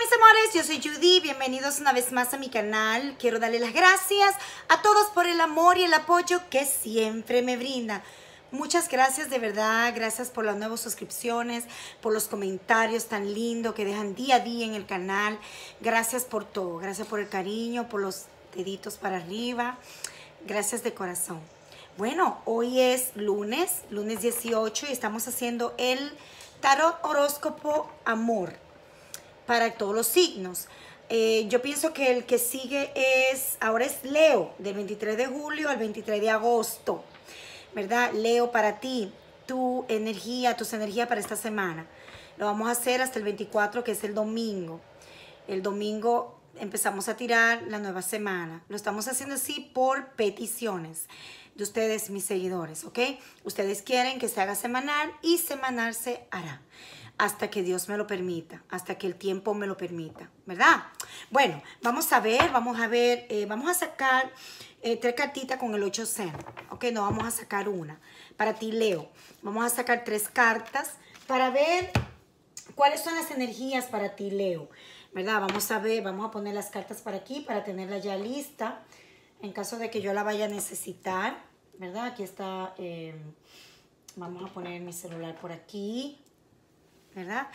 mis amores, yo soy Judy, bienvenidos una vez más a mi canal. Quiero darle las gracias a todos por el amor y el apoyo que siempre me brindan. Muchas gracias, de verdad, gracias por las nuevas suscripciones, por los comentarios tan lindos que dejan día a día en el canal. Gracias por todo, gracias por el cariño, por los deditos para arriba. Gracias de corazón. Bueno, hoy es lunes 18 y estamos haciendo el tarot horóscopo amor para todos los signos. Yo pienso que el que sigue ahora es Leo, del 23 de julio al 23 de agosto, ¿verdad? Leo, para ti, tus energías para esta semana. Lo vamos a hacer hasta el 24, que es el domingo. El domingo empezamos a tirar la nueva semana. Lo estamos haciendo así por peticiones de ustedes, mis seguidores, ¿ok? Ustedes quieren que se haga semanal y semanal se hará hasta que Dios me lo permita, hasta que el tiempo me lo permita, ¿verdad? Bueno, vamos a sacar 3 cartitas con el 8 cent, ¿ok? No vamos a sacar una. Para ti, Leo, vamos a sacar 3 cartas para ver cuáles son las energías para ti, Leo, ¿verdad? Vamos a poner las cartas para aquí para tenerla ya lista en caso de que yo la vaya a necesitar, ¿verdad? Aquí está, vamos a poner mi celular por aquí, ¿verdad?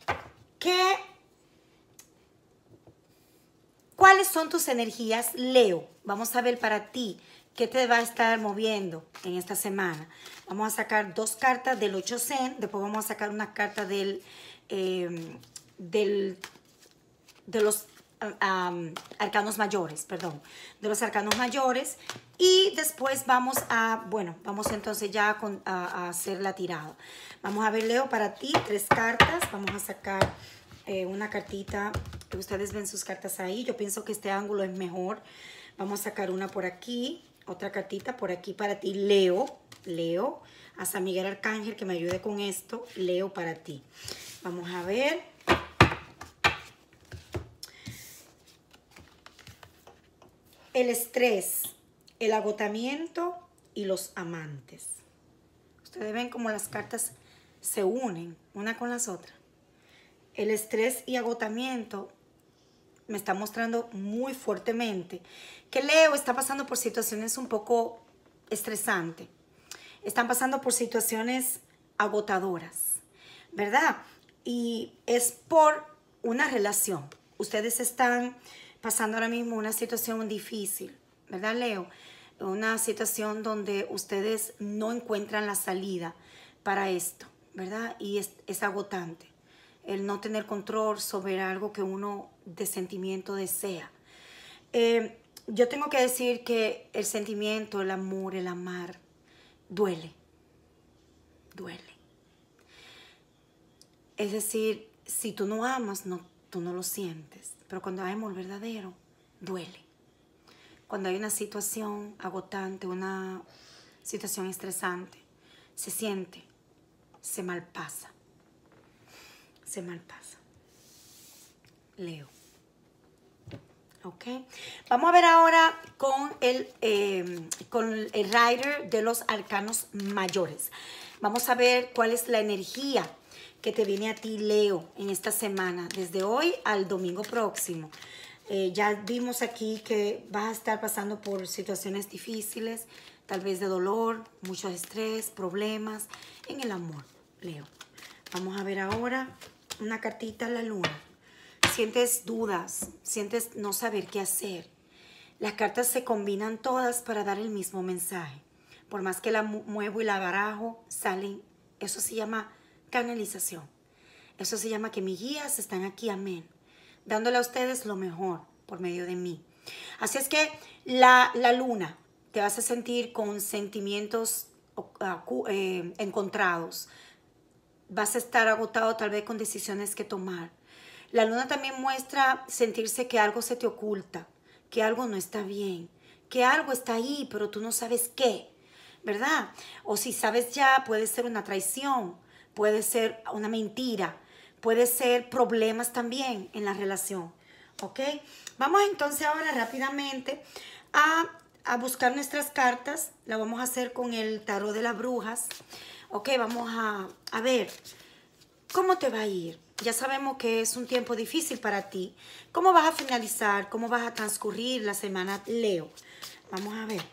¿Cuáles son tus energías, Leo? Vamos a ver para ti qué te va a estar moviendo en esta semana. Vamos a sacar 2 cartas del 8 cent, después vamos a sacar una carta de los arcanos mayores, perdón, de los arcanos mayores, y después vamos entonces ya a hacer la tirada. Vamos a ver, Leo, para ti 3 cartas. Vamos a sacar una cartita, que ustedes ven sus cartas ahí. Yo pienso que este ángulo es mejor. Vamos a sacar una por aquí, otra cartita por aquí para ti, Leo, a San Miguel Arcángel que me ayude con esto, Leo, para ti. Vamos a ver. El estrés, el agotamiento y los amantes. Ustedes ven cómo las cartas se unen una con las otras. El estrés y agotamiento me está mostrando muy fuertemente que Leo está pasando por situaciones un poco estresantes. Están pasando por situaciones agotadoras, ¿verdad? Y es por una relación. Ustedes están pasando ahora mismo una situación difícil, ¿verdad, Leo? Una situación donde ustedes no encuentran la salida para esto, ¿verdad? Y es agotante el no tener control sobre algo que uno de sentimiento desea. Yo tengo que decir que el sentimiento, el amor, el amar, duele. Es decir, si tú no amas, tú no lo sientes. Pero cuando hay amor verdadero, duele. Cuando hay una situación agotante, una situación estresante, se siente, se malpasa. Leo. ¿Ok? Vamos a ver ahora con el Rider de los arcanos mayores. Vamos a ver cuál es la energía que te viene a ti, Leo, en esta semana, desde hoy al domingo próximo. Ya vimos aquí que vas a estar pasando por situaciones difíciles, tal vez de dolor, mucho estrés, problemas en el amor, Leo. Vamos a ver ahora una cartita a la luna. Sientes dudas, sientes no saber qué hacer. Las cartas se combinan todas para dar el mismo mensaje. Por más que la muevo y la barajo, salen. Eso se llama canalización. Eso se llama que mis guías están aquí, amén, dándole a ustedes lo mejor por medio de mí. Así es que la luna te vas a sentir con sentimientos encontrados. Vas a estar agotado tal vez con decisiones que tomar. La luna también muestra sentirse que algo se te oculta, que algo no está bien, que algo está ahí, pero tú no sabes qué, ¿verdad? O si sabes ya, puede ser una traición, puede ser una mentira, puede ser problemas también en la relación, ¿ok? Vamos entonces ahora rápidamente a buscar nuestras cartas. La vamos a hacer con el tarot de las brujas, ¿ok? Vamos a ver cómo te va a ir. ya sabemos que es un tiempo difícil para ti. ¿Cómo vas a finalizar? ¿Cómo vas a transcurrir la semana, Leo? Vamos a ver.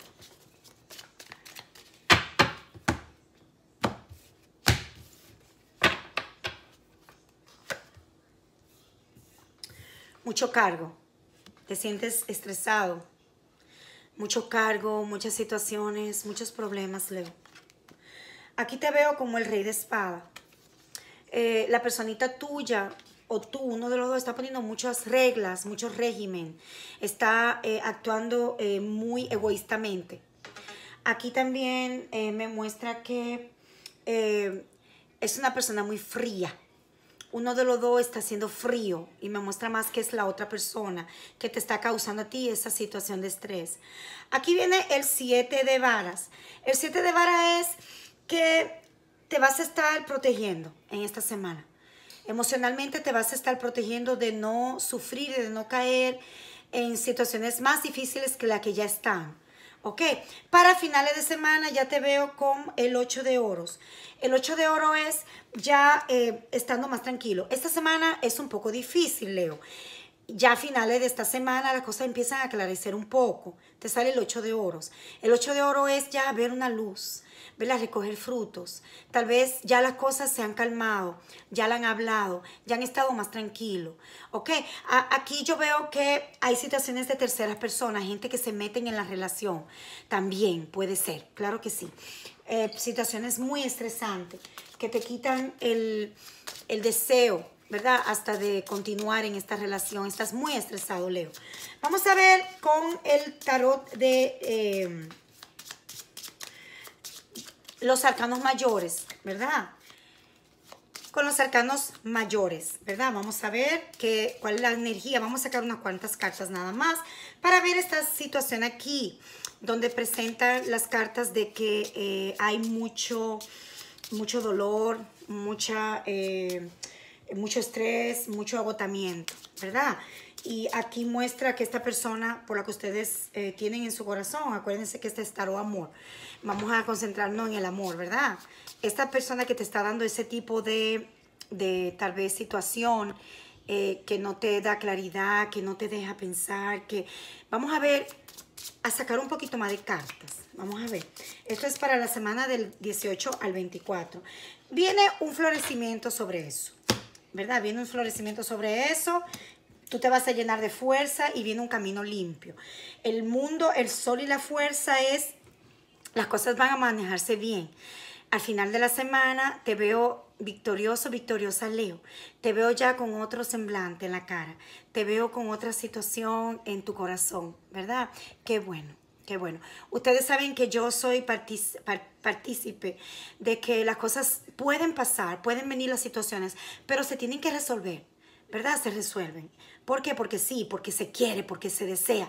Mucho cargo. Te sientes estresado. Mucho cargo, muchas situaciones, muchos problemas, Leo. Aquí te veo como el rey de espada. La personita tuya o tú, uno de los dos, está poniendo muchas reglas, mucho régimen. Está actuando muy egoístamente. Aquí también me muestra que es una persona muy fría. Uno de los dos está siendo frío y me muestra más que es la otra persona que te está causando a ti esa situación de estrés. Aquí viene el 7 de varas. El 7 de varas es que te vas a estar protegiendo en esta semana. Emocionalmente te vas a estar protegiendo de no sufrir y de no caer en situaciones más difíciles que la que ya están. ¿Ok? Para finales de semana ya te veo con el 8 de oros. El 8 de oro es ya estando más tranquilo. Esta semana es un poco difícil, Leo. Ya a finales de esta semana las cosas empiezan a aclarecer un poco. Te sale el 8 de oros. El 8 de oro es ya ver una luz, verla, recoger frutos. Tal vez ya las cosas se han calmado, ya la han hablado, ya han estado más tranquilos. ¿Ok? Aquí yo veo que hay situaciones de terceras personas, gente que se meten en la relación. También puede ser, claro que sí. Situaciones muy estresantes que te quitan el deseo, ¿verdad? Hasta de continuar en esta relación. Estás muy estresado, Leo. Vamos a ver con el tarot de los arcanos mayores, ¿verdad? Con los arcanos mayores, ¿verdad? Vamos a ver cuál es la energía. Vamos a sacar unas cuantas cartas nada más para ver esta situación aquí, donde presentan las cartas de que hay mucho dolor, mucho estrés, mucho agotamiento, ¿verdad? Y aquí muestra que esta persona por la que ustedes tienen en su corazón, acuérdense que este es tarot amor. Vamos a concentrarnos en el amor, ¿verdad? Esta persona que te está dando ese tipo de tal vez situación que no te da claridad, que no te deja pensar, que vamos a ver, a sacar un poquito más de cartas. Vamos a ver. Esto es para la semana del 18 al 24. Viene un florecimiento sobre eso, ¿verdad? Viene un florecimiento sobre eso. Tú te vas a llenar de fuerza y viene un camino limpio. El mundo, el sol y la fuerza es, las cosas van a manejarse bien. Al final de la semana te veo victorioso, victoriosa, Leo. Te veo ya con otro semblante en la cara. Te veo con otra situación en tu corazón, ¿verdad? Qué bueno. Qué bueno. Ustedes saben que yo soy partícipe de que las cosas pueden pasar, pueden venir las situaciones, pero se tienen que resolver, ¿verdad? Se resuelven. ¿Por qué? Porque sí, porque se quiere, porque se desea.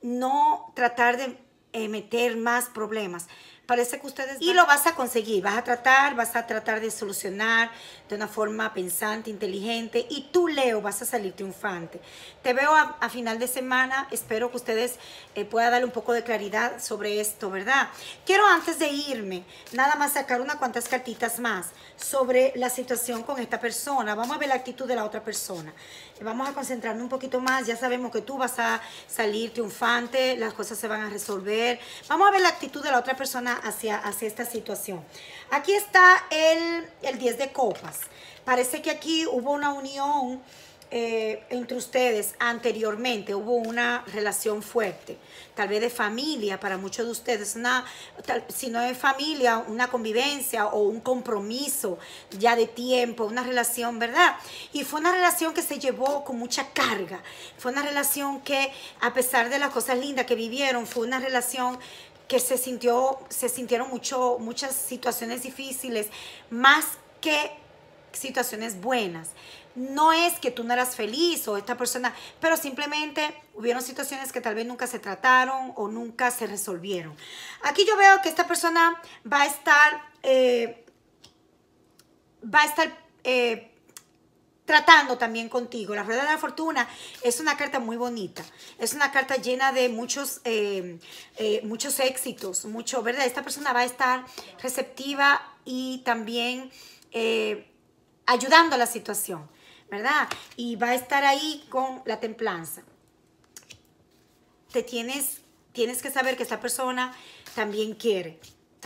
No tratar de meter más problemas. Parece que ustedes... Y lo vas a conseguir, vas a tratar de solucionar de una forma pensante, inteligente, y tú, Leo, vas a salir triunfante. Te veo a final de semana, espero que ustedes puedan darle un poco de claridad sobre esto, ¿verdad? Quiero antes de irme, nada más sacar unas cuantas cartitas más sobre la situación con esta persona. Vamos a ver la actitud de la otra persona. Vamos a concentrarnos un poquito más, ya sabemos que tú vas a salir triunfante, las cosas se van a resolver. Vamos a ver la actitud de la otra persona hacia esta situación. Aquí está el 10 de copas. Parece que aquí hubo una unión entre ustedes anteriormente, hubo una relación fuerte, tal vez de familia para muchos de ustedes, si no es familia, una convivencia o un compromiso ya de tiempo, una relación, ¿verdad? Y fue una relación que se llevó con mucha carga, fue una relación que a pesar de las cosas lindas que vivieron, fue una relación que se sintieron muchas situaciones difíciles, más que situaciones buenas. No es que tú no eras feliz o esta persona, pero simplemente hubieron situaciones que tal vez nunca se trataron o nunca se resolvieron. Aquí yo veo que esta persona va a estar tratando también contigo. La rueda de la fortuna es una carta muy bonita. Es una carta llena de muchos éxitos, ¿verdad? Esta persona va a estar receptiva y también ayudando a la situación. ¿verdad? Y va a estar ahí con la templanza. Tienes que saber que esta persona también quiere.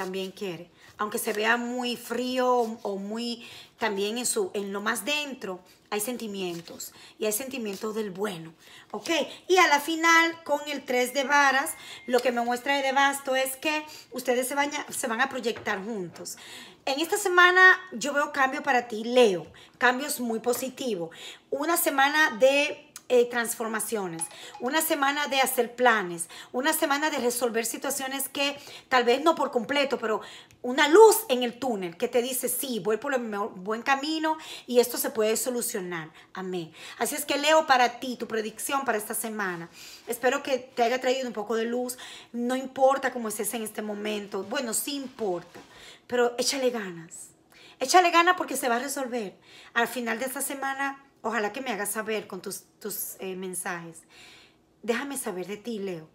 Aunque se vea muy frío o muy también en lo más dentro, hay sentimientos. Y hay sentimientos del bueno. ¿Ok? Y a la final, con el 3 de varas, lo que me muestra de basto es que ustedes se van a proyectar juntos. En esta semana yo veo cambio para ti, Leo. Cambios muy positivos. Una semana de transformaciones, una semana de hacer planes, una semana de resolver situaciones que tal vez no por completo, pero una luz en el túnel que te dice, sí, voy por el buen camino y esto se puede solucionar. Amén. Así es que Leo, para ti, tu predicción para esta semana, espero que te haya traído un poco de luz. No importa cómo estés en este momento, bueno, sí importa, pero échale ganas. Échale ganas porque se va a resolver. Al final de esta semana, ojalá que me hagas saber con tus mensajes. Déjame saber de ti, Leo.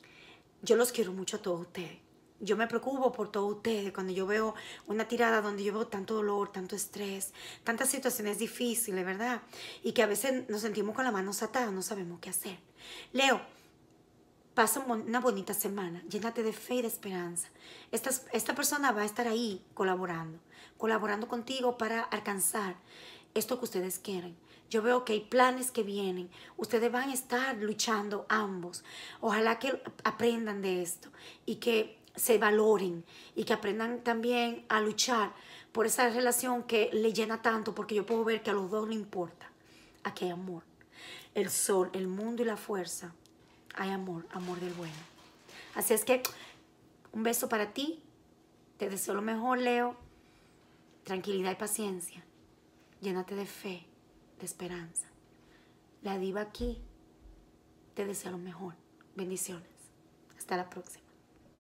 Yo los quiero mucho a todos ustedes. Yo me preocupo por todos ustedes cuando yo veo una tirada donde yo veo tanto dolor, tanto estrés, tantas situaciones difíciles, ¿verdad? Y que a veces nos sentimos con las manos atadas, no sabemos qué hacer. Leo, pasa una bonita semana, llénate de fe y de esperanza. Esta persona va a estar ahí colaborando contigo para alcanzar esto que ustedes quieren. Yo veo que hay planes que vienen. Ustedes van a estar luchando ambos. Ojalá que aprendan de esto y que se valoren y que aprendan también a luchar por esa relación que le llena tanto, porque yo puedo ver que a los dos no importa. Aquí hay amor. El sol, el mundo y la fuerza. Hay amor, amor del bueno. Así es que un beso para ti. Te deseo lo mejor, Leo. Tranquilidad y paciencia. Llénate de fe, de esperanza. La diva aquí te desea lo mejor. Bendiciones. Hasta la próxima.